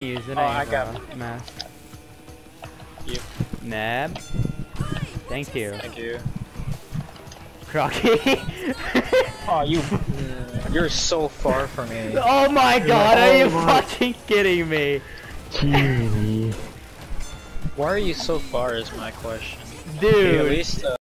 Use it. Oh, I got mask. you. Nab. Thank you. Thank you. Crocky. Oh, you're so far from me. Oh my god, are you Oh my- fucking kidding me? Gee. Why are you so far is my question. Dude. At least,